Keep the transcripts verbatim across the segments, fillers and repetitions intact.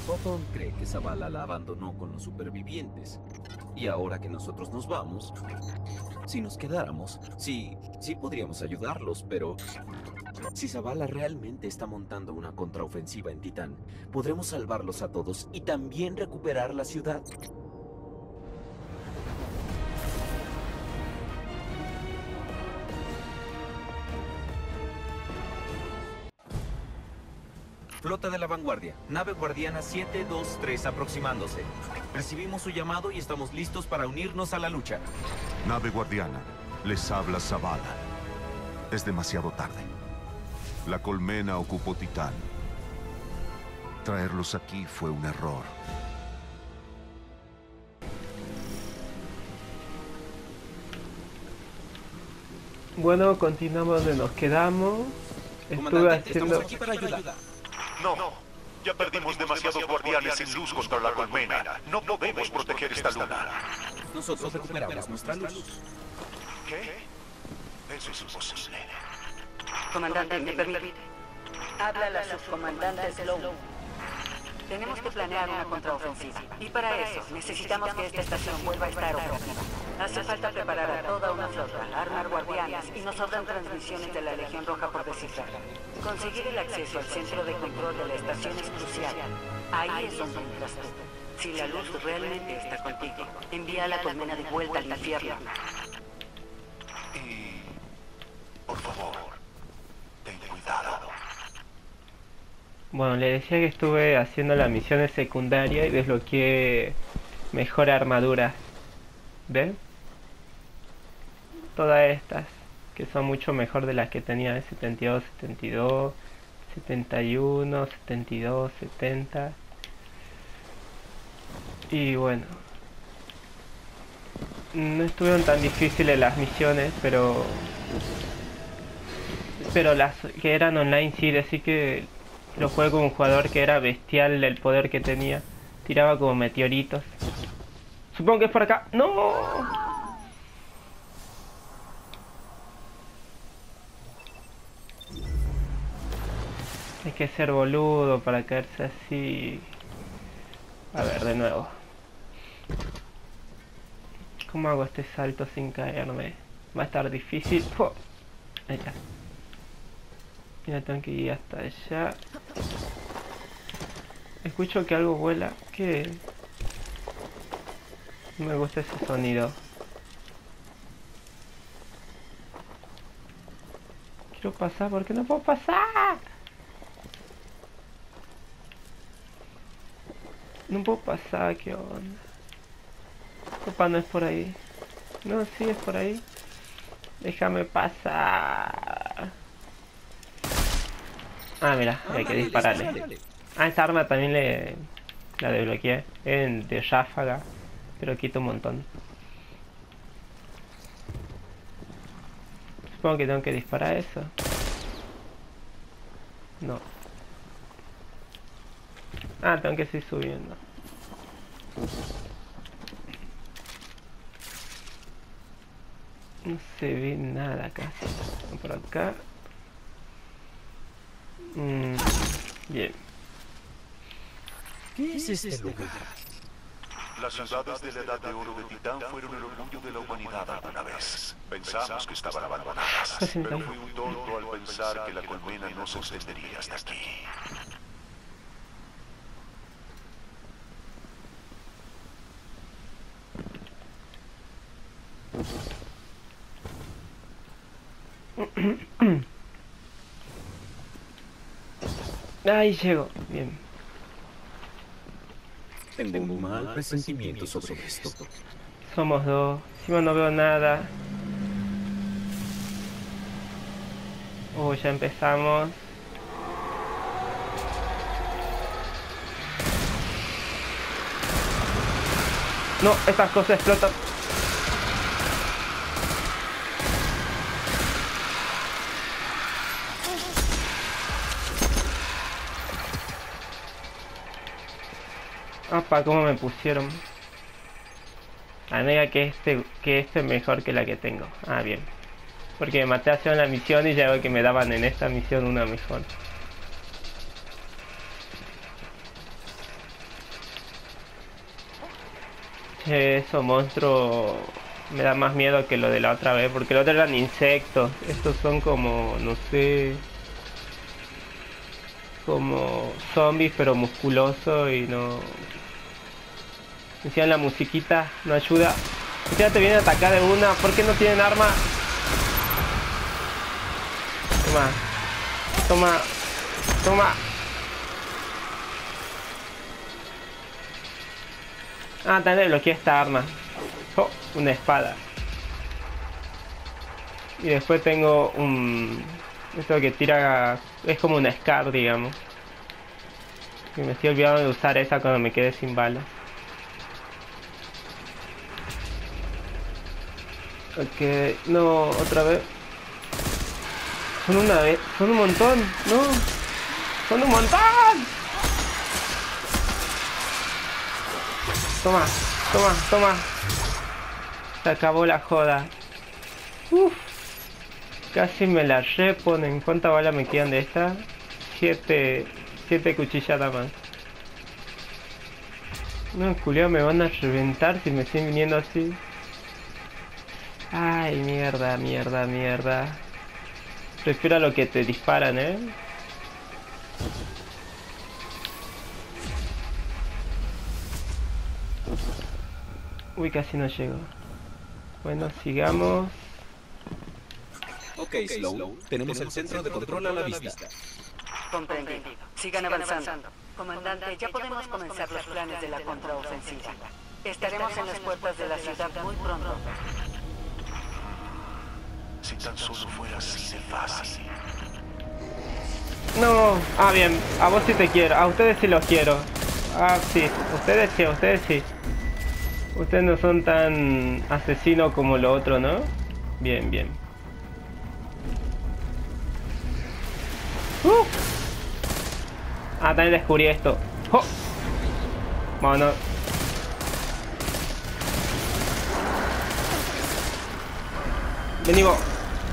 Photon cree que Zavala la abandonó con los supervivientes. Y ahora que nosotros nos vamos, si nos quedáramos, sí, sí podríamos ayudarlos, pero si Zavala realmente está montando una contraofensiva en Titán, podremos salvarlos a todos y también recuperar la ciudad. Flota de la Vanguardia, nave guardiana siete dos tres aproximándose. Recibimos su llamado y estamos listos para unirnos a la lucha. Nave guardiana, les habla Zavala. Es demasiado tarde. La colmena ocupó Titán. Traerlos aquí fue un error. Bueno, continuamos donde nos quedamos. Estuve haciendo... Estamos aquí para ayudar. No, ya perdimos demasiados guardianes sin luz contra la colmena. No podemos proteger esta luna. Nosotros recuperamos nuestra luz. ¿Qué? Eso es imposible. Comandante, ¿me permite? Habla la subcomandante Slow. Tenemos que planear una contraofensiva. Y para eso, necesitamos que esta estación vuelva a estar operativa. Hace falta preparar a toda una flota, armar guardianes y nos sobran transmisiones de la Legión Roja por descifrar. Conseguir el acceso al centro de control de la estación es crucial. Ahí es donde entras tú. Si la luz realmente está contigo, envía a la colmena de vuelta al infierno. Y... por favor, ten cuidado. Bueno, le decía que estuve haciendo las misiones secundarias y desbloqueé mejor armadura. ¿Ven? Todas estas, que son mucho mejor de las que tenía de setenta y dos, setenta y dos, setenta y uno, setenta y dos, setenta. Y bueno, no estuvieron tan difíciles las misiones, pero pero las que eran online sí, así que lo jugué con un jugador que era bestial el poder que tenía. Tiraba como meteoritos. Supongo que es por acá. ¡No! Hay que ser boludo para caerse así. A ver, de nuevo. ¿Cómo hago este salto sin caerme? Va a estar difícil. ¡Oh! Allá. Mira, tengo que ir hasta allá. Escucho que algo vuela. ¿Qué? No me gusta ese sonido. Quiero pasar, ¿por qué no puedo pasar? No puedo pasar, ¿qué onda? Opa, no es por ahí. No, sí es por ahí. Déjame pasar. Ah, mira, Ah, hay que dale, dispararle. dale. Ah, esta arma también le la desbloqueé. En de ráfaga, pero quita un montón. Supongo que tengo que disparar eso. No. Ah, tengo que seguir subiendo. No se ve nada casi. Por acá. Mm, bien. ¿Qué es este lugar? Las ciudades de la Edad de Oro de Titán fueron el orgullo de la humanidad alguna vez. Pensamos que estaban abandonadas, pero fui un tonto al pensar que la colmena no se extendería hasta aquí. Ahí llego. Bien. Tengo un mal presentimiento sobre esto. Somos dos. Encima no veo nada. Uy, ya empezamos. No, estas cosas explotan. Apa, cómo me pusieron. Amiga, que este, que este es mejor que la que tengo. Ah, bien. Porque me maté hacia la misión y ya veo que me daban en esta misión una mejor. Che, esos monstruos me da más miedo que lo de la otra vez, porque lo otro eran insectos. Estos son como, no sé, como zombies pero musculosos y no... Decían la musiquita, no ayuda. Ya te vienen a atacar de una, ¿por qué no tienen arma? Toma, toma, toma. Ah, también bloqueé esta arma. Oh, una espada. Y después tengo un... Esto que tira... Es como un Scar, digamos. Y me estoy olvidando de usar esa cuando me quede sin balas. Ok, no, otra vez. Son una vez, son un montón, no. Son un montón. Toma, toma, toma. Se acabó la joda. Uf. Casi me la reponen. ¿Cuántas balas me quedan de esta? Siete, siete cuchilladas más. No, culiao, me van a reventar si me siguen viniendo así. Ay, mierda, mierda, mierda. Prefiero a lo que te disparan, ¿eh? Uy, casi no llego. Bueno, sigamos. Ok, Slow. Tenemos el centro de control a la vista. Comprendido. Sigan avanzando. Comandante, ya podemos comenzar los planes de la contraofensiva. Estaremos en las puertas de la ciudad muy pronto. Si tan solo fuera así de fácil. No, ah bien, a vos sí te quiero, a ustedes sí los quiero. Ah, sí, ustedes sí, ustedes sí. Ustedes no son tan asesinos como lo otro, ¿no? Bien, bien. Uh. Ah, también descubrí esto. ¡Oh! Bueno. Vení vos.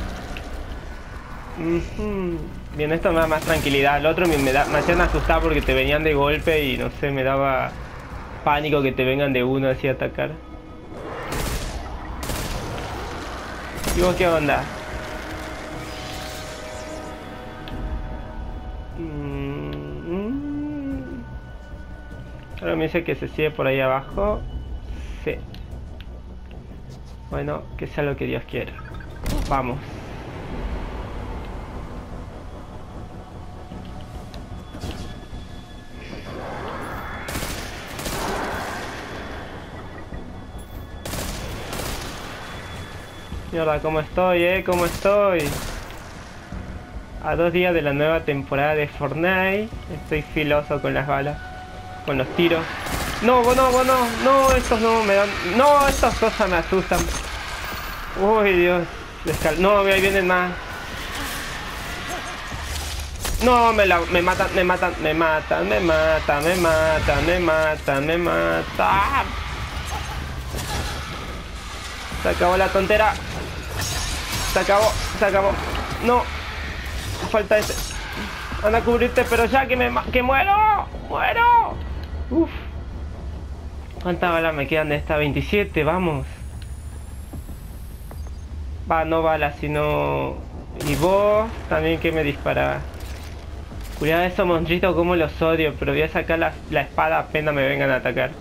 Mm-hmm. Bien, esto me da más tranquilidad. El otro me, me, da, me hacían asustar porque te venían de golpe y no sé, me daba pánico que te vengan de uno así a atacar. ¿Y vos qué onda? Mm-hmm. Ahora me dice que se sigue por ahí abajo. Sí. Bueno, que sea lo que Dios quiera. Vamos. Mierda, ¿cómo estoy, eh? ¿Cómo estoy? A dos días de la nueva temporada de Fortnite. Estoy filoso con las balas. Con los tiros. No, no, no, no, no, estos no me dan... No, estas cosas me asustan. Uy, Dios. Descal... No, ahí vienen más. No, me, la... me matan, me matan, me matan, me matan, me matan, me matan, me matan. Se acabó la tontera. Se acabó, se acabó. No. Falta ese. Anda a cubrirte, pero ya que me... que muero. Muero. Uf. ¿Cuántas balas me quedan de esta? veintisiete, vamos. Va, no balas, sino... Y vos también que me disparás. Cuidado, esos monstruitos como los odio, pero voy a sacar la, la espada apenas me vengan a atacar.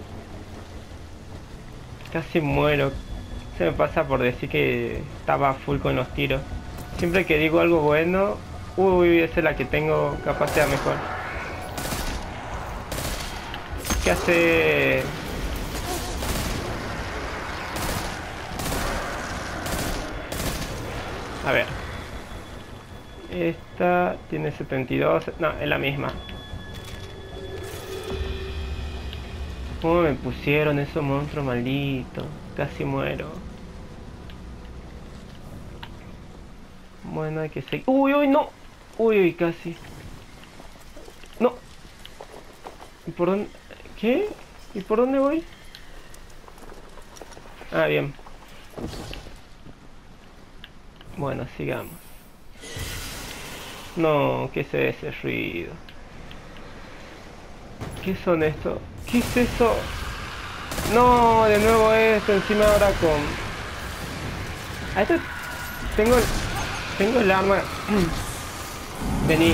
Casi muero. Se me pasa por decir que estaba full con los tiros. Siempre que digo algo bueno... Uy, esa es la que tengo, capaz sea mejor. ¿Qué hace...? A ver. Esta tiene setenta y dos. No, es la misma. ¿Cómo me pusieron esos monstruos malditos? Casi muero. Bueno, hay que seguir. Uy, uy, no. Uy, uy, casi. No. ¿Y por dónde? ¿Qué? ¿Y por dónde voy? Ah, bien. Bueno, sigamos. No, ¿qué es ese ruido? ¿Qué son estos? ¿Qué es eso? No, de nuevo esto, encima ahora con... A esto... Tengo el... Tengo el arma... Vení.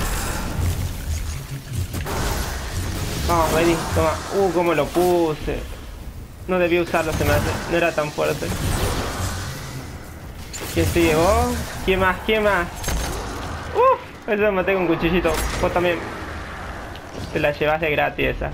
Vamos, vení, toma. Uh, cómo lo puse. No debí usarlo, se me hace. No era tan fuerte. ¿Quién sigue vos? ¿Quién más? ¿Quién más? Uf, eso me maté con un cuchillito. Vos también. Te la llevas de gratis esa.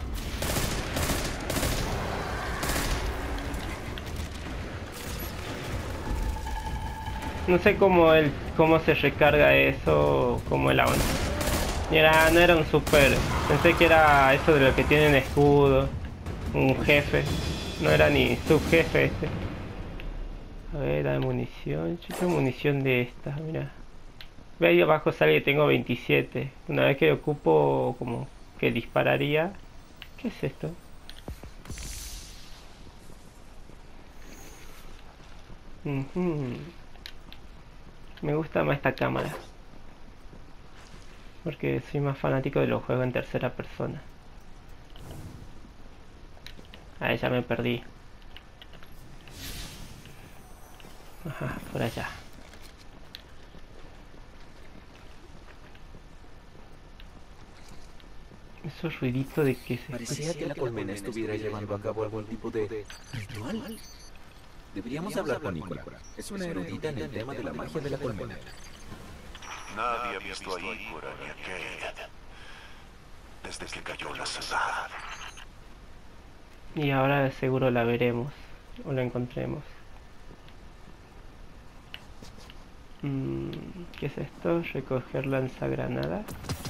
No sé cómo el cómo se recarga eso, como el avance. Ni era, no era un super. Pensé que era eso de lo que tienen escudo. Un jefe. No era ni subjefe este. A ver, la munición. Yo tengo munición de estas, mira. Ve ahí abajo sale que tengo veintisiete. Una vez que ocupo como que dispararía. ¿Qué es esto? Uh-huh. Me gusta más esta cámara. Porque soy más fanático de los juegos en tercera persona. Ah, ya me perdí. Ajá, por allá. Esos ruiditos de que se... Parecía que la colmena estuviera llevando a cabo algún tipo de ritual. Deberíamos hablar con Nicola. Es una erudita en el tema de la magia de la colmena. Nadie ha visto a Ícora ni a Cade desde que cayó la ciudad. Y ahora seguro la veremos. O la encontremos. Mm, ¿qué es esto? Recoger lanzagranadas.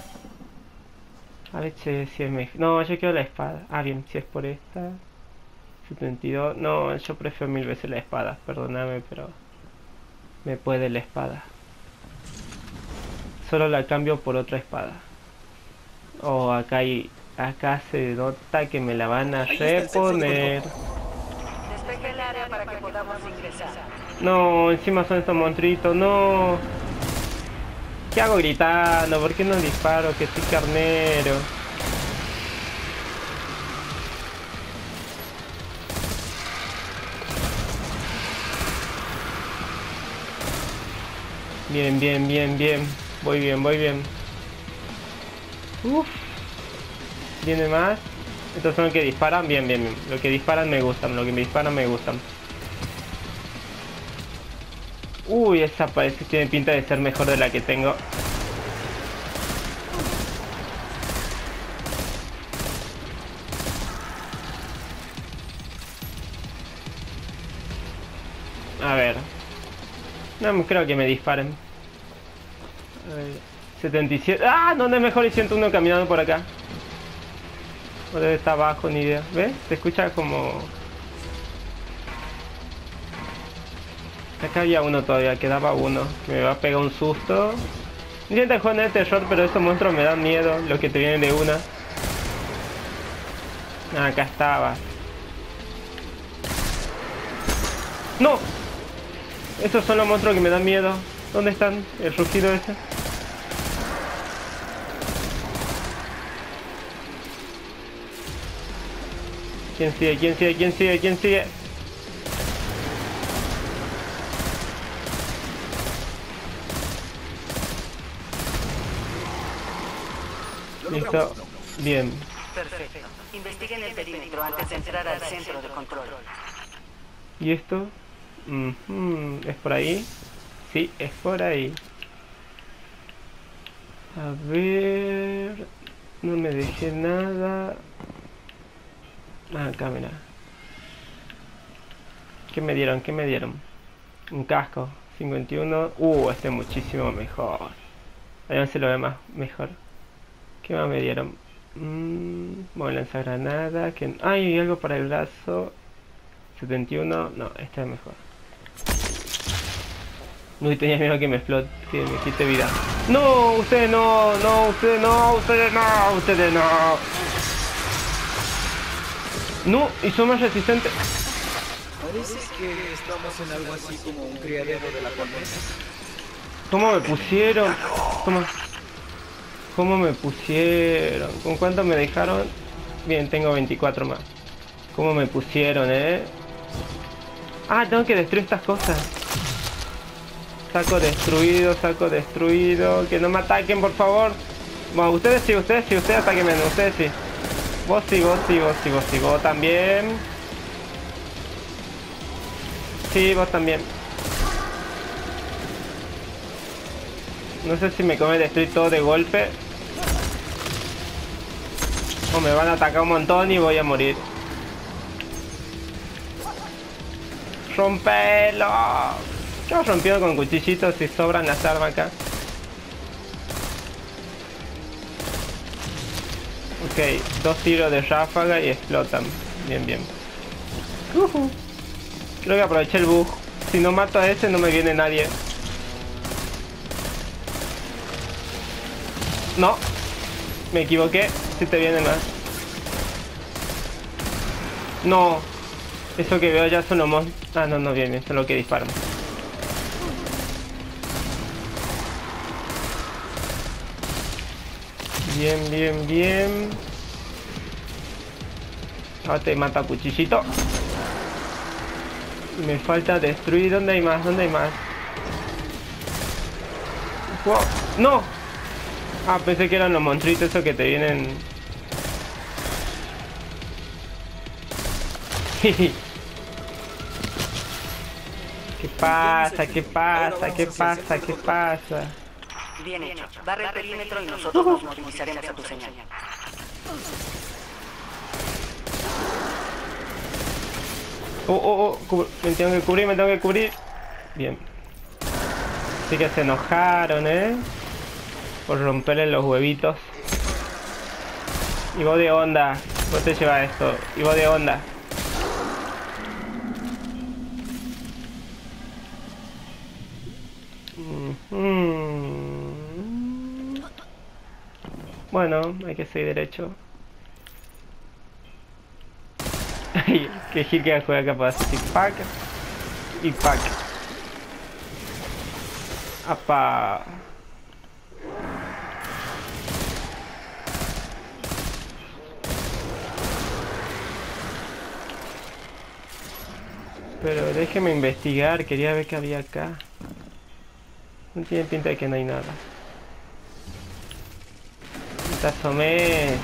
A ver si es mejor. No, yo quiero la espada. Ah, bien, si es por esta. setenta y dos. No, yo prefiero mil veces la espada. Perdóname, pero... Me puede la espada. Solo la cambio por otra espada. Oh, acá hay... Acá se nota que me la van a reponer. Despeje el área para que podamos ingresar. No, encima son estos monstruitos, no. ¿Qué hago gritando? ¿Por qué no disparo? Que soy carnero. Bien, bien, bien, bien. Voy bien, voy bien. Uff. Viene más. Estos son los que disparan. Bien, bien, bien. Los que disparan me gustan. Los que me disparan me gustan. Uy, esa parece que tiene pinta de ser mejor de la que tengo. A ver. No creo que me disparen. A ver. setenta y siete. ¡Ah! ¿Dónde es mejor? Y ciento uno caminando por acá. O debe estar abajo, ni idea. ¿Ves? Se escucha como... Acá había uno todavía, quedaba uno. Me va a pegar un susto. Intenta jugar de terror, pero esos monstruos me dan miedo. Los que te vienen de una. Ah, acá estaba. ¡No! Esos son los monstruos que me dan miedo. ¿Dónde están? El rugido ese. ¿Quién sigue? ¿Quién sigue? ¿Quién sigue? ¿Quién sigue? Listo. Bien. Perfecto. Investiguen el perímetro antes de entrar al centro de control. ¿Y esto? Mm-hmm. ¿Es por ahí? Sí, es por ahí. A ver... No me dejé nada... Ah, acá, mira. ¿Qué me dieron? ¿Qué me dieron? Un casco. cincuenta y uno. Uh, este es muchísimo mejor. Ahí se lo ve más mejor. ¿Qué más me dieron? Mm, bueno, lanzagranada. Que... Ay, algo para el brazo. setenta y uno. No, este es mejor. Uy, tenía miedo que me explote, que me quite vida. No, ustedes no, no, ustedes no, ustedes no, ustedes no. No, y son más resistentes. Parece que estamos en algo así como un criadero de la colmena. ¿Cómo me pusieron? ¿Cómo? ¿Cómo me pusieron? ¿Con cuánto me dejaron? Bien, tengo veinticuatro más. ¿Cómo me pusieron, eh? Ah, tengo que destruir estas cosas. Saco destruido, saco destruido. Que no me ataquen, por favor. Bueno, ustedes sí, ustedes sí, ustedes ataquen menos, ustedes sí. Vos sí, vos sí, vos sí, vos sí, vos también. Sí, vos también. No sé si me come destruir todo de golpe. O me van a atacar un montón y voy a morir. ¡Rompelo! ¿Qué has rompido con cuchillitos si sobran las armas acá? Ok, dos tiros de ráfaga y explotan. Bien, bien. Uh-huh. Creo que aproveché el bug. Si no mato a ese no me viene nadie. No, me equivoqué. Si te viene más. No, eso que veo ya son los monstruos. Ah, no, no, bien, bien, son los que disparan. Bien, bien, bien. Ahora te mata cuchillito. Me falta destruir. ¿Dónde hay más? ¿Dónde hay más? Wow. ¡No! Ah, pensé que eran los monstruitos esos que te vienen. ¿Qué pasa? ¿Qué pasa? ¿Qué pasa? ¿Qué pasa? Bien hecho. Barre el perímetro y nosotros nos movilizaremos a tu señal. Oh, oh, oh, me tengo que cubrir, me tengo que cubrir. Bien. Así que se enojaron, ¿eh? Por romperle los huevitos. Y vos de onda. Vos te llevas esto. Y vos de onda. Mm-hmm. Bueno, hay que seguir derecho. Que Gil que juega capaz y pack y pack. Apa. Pero déjeme investigar, quería ver qué había acá. No tiene pinta de que no hay nada. Te asomé.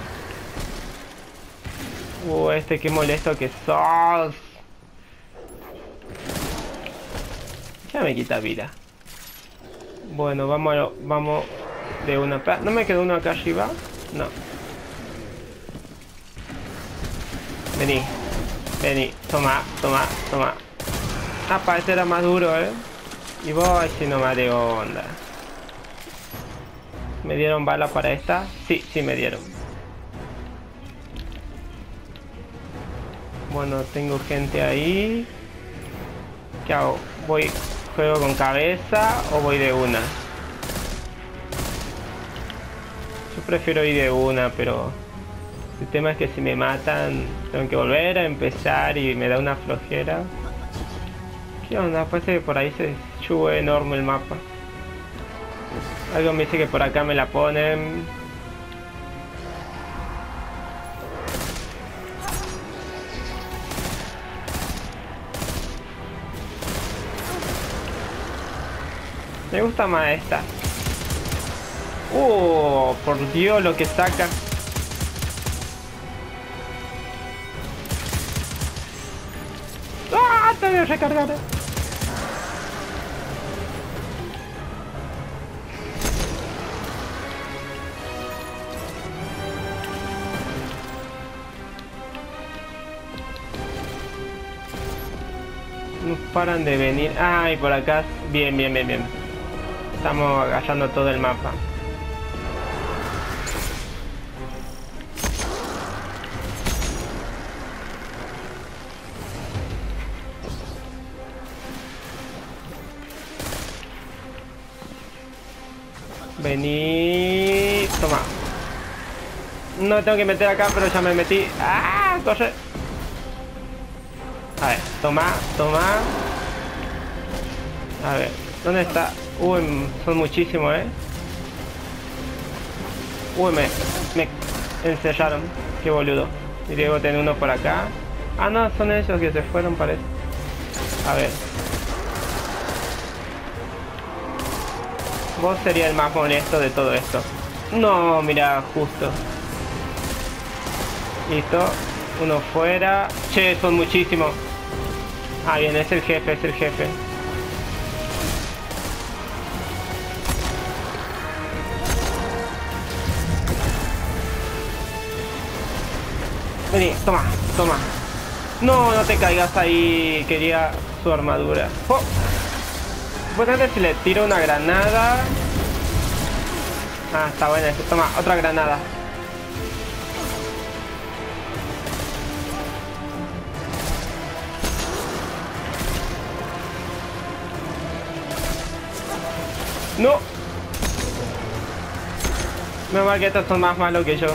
Uh, este qué molesto que sos. Ya me quita vida. Bueno, vamos a, vamos de una. ¿No me quedó uno acá arriba? No. Vení. Vení. Toma, toma, toma. Ah, parece era más duro, eh. Y voy si no me de onda. ¿Me dieron balas para esta? Sí, sí me dieron. Bueno, tengo gente ahí. ¿Qué hago? ¿Voy, juego con cabeza o voy de una? Yo prefiero ir de una, pero el tema es que si me matan tengo que volver a empezar y me da una flojera. ¿Qué onda? Parece que por ahí se sube enorme el mapa. Algo me dice que por acá me la ponen. Me gusta más esta. Oh, por Dios lo que saca. ¡Ah! Tengo que recargar. No paran de venir. Ay, por acá. Bien, bien, bien, bien. Estamos agachando todo el mapa. Vení. Toma. No me tengo que meter acá, pero ya me metí. ¡Ah! Corre. A ver, toma, toma. A ver, ¿dónde está? Uy, son muchísimos, ¿eh? Uy, me, me encerraron. Qué boludo. Y luego tener uno por acá. Ah, no, son ellos que se fueron, parece. A ver. Vos sería el más molesto de todo esto. No, mira, justo. Listo. Uno fuera. Che, son muchísimos. Ah, bien, es el jefe, es el jefe. Vení, toma, toma. No, no te caigas ahí. Quería su armadura. Oh. Importante si le tiro una granada. Ah, está buena eso. Toma, otra granada. No. Me mal que estos son más malos que yo.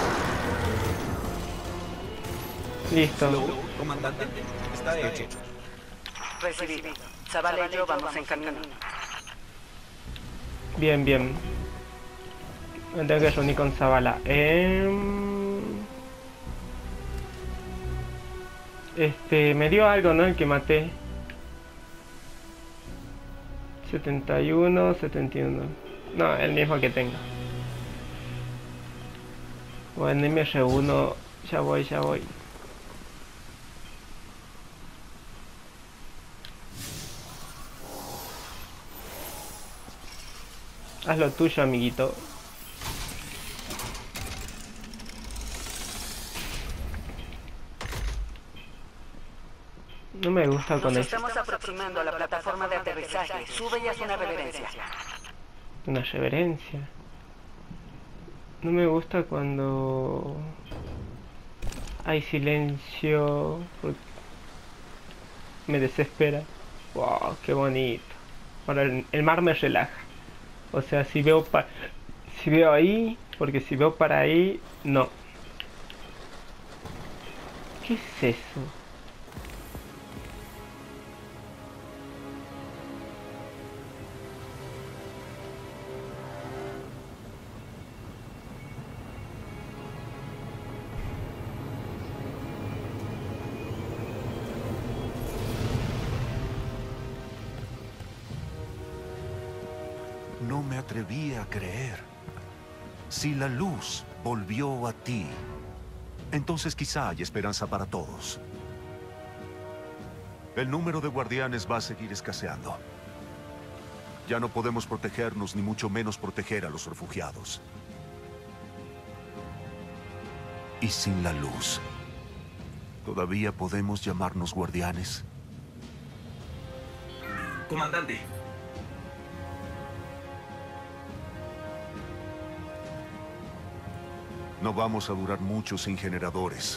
Listo. Hello, comandante. Está hecho. Recibido. Zavala y yo vamos en camino. Bien, bien. Me tengo que reunir con Zavala. Eh... Este, me dio algo, ¿no? El que maté. setenta y uno, setenta y uno. No, el mismo que tengo. Bueno, y me reúno. Ya voy, ya voy. Haz lo tuyo, amiguito. No me gusta con Nos eso. estamos aproximando a la plataforma de aterrizaje. Sube y haz una reverencia. Una reverencia. No me gusta cuando hay silencio. Me desespera. Wow, qué bonito. Ahora el, el mar me relaja. O sea, si veo pa si veo ahí, porque si veo para ahí, no. ¿Qué es eso? No me atreví a creer. Si la luz volvió a ti, entonces quizá hay esperanza para todos. El número de guardianes va a seguir escaseando. Ya no podemos protegernos, ni mucho menos proteger a los refugiados. Y sin la luz, ¿todavía podemos llamarnos guardianes? Comandante. No vamos a durar mucho sin generadores.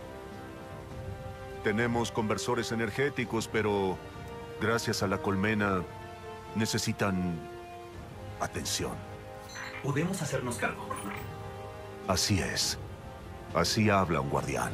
Tenemos conversores energéticos, pero gracias a la colmena necesitan atención. Podemos hacernos cargo. Así es. Así habla un guardián.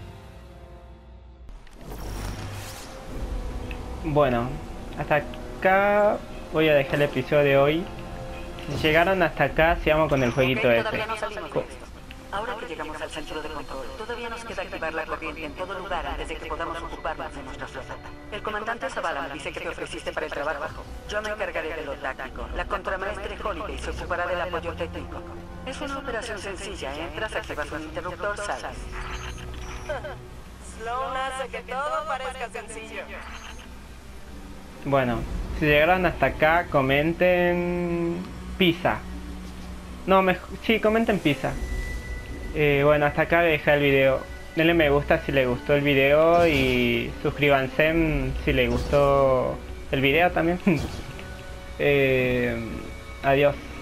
Bueno, hasta acá voy a dejar el episodio de hoy. Si llegaron hasta acá, sigamos con el jueguito Ok, ese. todavía no salimos de esto. Ahora que llegamos al centro de control, todavía nos queda activar la corriente en todo lugar antes de que podamos ocuparnos de nuestra flota. El comandante Zavala me dice que te ofreciste para el trabajo. Yo me encargaré de lo táctico. La contramaestre Holiday se ocupará del apoyo técnico. Es una operación sencilla. Entras, activas un interruptor, sales. Sloan hace que todo parezca sencillo. Bueno, si llegaron hasta acá, comenten pizza. No, me, sí, comenten pizza. Eh, bueno, hasta acá dejé el video. Denle me gusta si les gustó el video y suscríbanse si les gustó el video también. eh, adiós.